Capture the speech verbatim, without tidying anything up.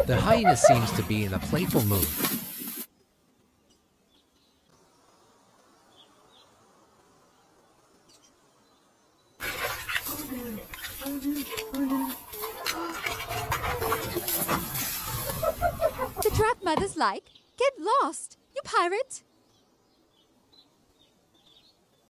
The hyena seems to be in a playful mood. The trap mothers like. Get lost, you pirate!